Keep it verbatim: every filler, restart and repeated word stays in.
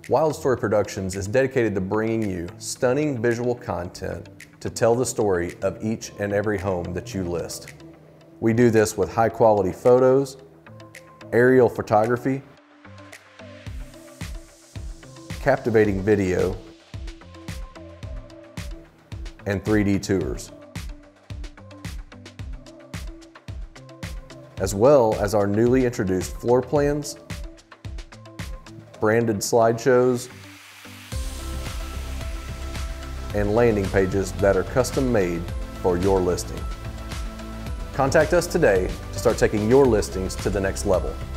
Wild Story Productions is dedicated to bringing you stunning visual content to tell the story of each and every home that you list. We do this with high quality photos, aerial photography, captivating video, and three D tours, as well as our newly introduced floor plans, branded slideshows, and landing pages that are custom made for your listing. Contact us today to start taking your listings to the next level.